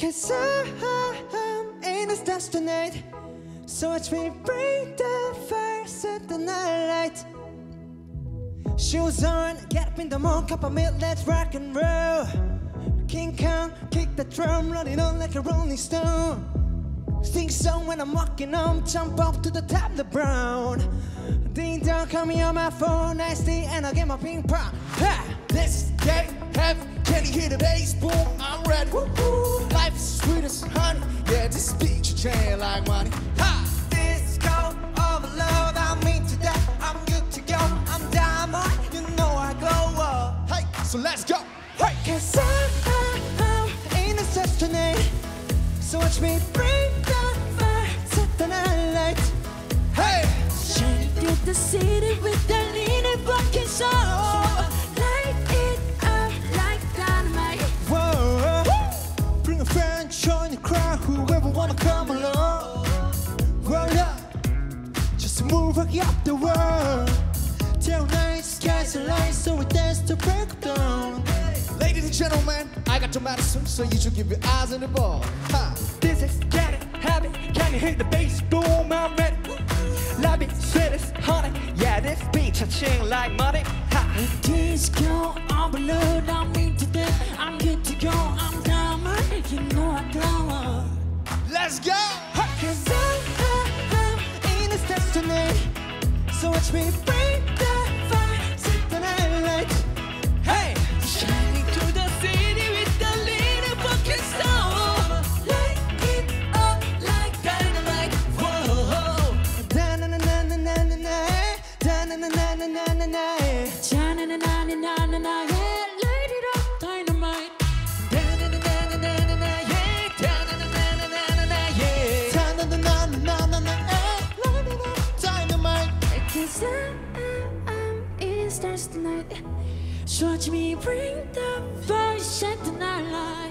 Cause I'm in this dust tonight. So watch me bring the fire, set the night light. Shoes on, get up in the morning, cup of milk, let's rock and roll. King Kong, kick the drum, running on like a rolling stone. Sing song when I'm walking home, jump up to the top of the brown. Ding dong, call me on my phone, nicely, and I'll get my ping pong. Ha! This is game heavy, can you hear the bass? Boom, I'm ready. Woo-hoo. Life is sweet as honey, yeah, this beat you chain like money. Ha! Disco overload, I'm into that, I'm good to go. I'm diamond, you know I glow up. Hey, so let's go. Hey! Cause I'm in the search tonight. So watch me bring the fire, set the night light. Hey! Shining through the city with the leaning fucking soul. Light it up like dynamite. Whoa, bring a friend, join the crowd, whoever wanna come along. Roll up, just move up the world. Till night, skies are light, so we dance to break down. Ladies and gentlemen, I got your medicine, so you should give your eyes on the ball. Ha! This is get it, have it, can you hear the bass? Boom, I'm ready. Love it, sweet as honey. Yeah, this beat cha-ching like money. Ha! Disco overload, I'm into that. I'm good to go. I'm diamond, you know I glow up. Let's go! Cause I'm in this destiny. So watch me bring the fire, set the night light. Hey! Shining through the city with the leaning fucking soul. Light it up like dynamite. Whoa. Da-na-na-na-na-na-na, da-na-na-na-na-na-na. Ja-na-na-na-na-na-na, yeah, light it up, dynamite. Da-na-na-na-na-na-na, yeah, da-na-na-na-na-na-na, yeah. Da-na-na-na-na-na-na, light it up, dynamite. Cause I'm in stars tonight. So watch me bring the fire, set the night light.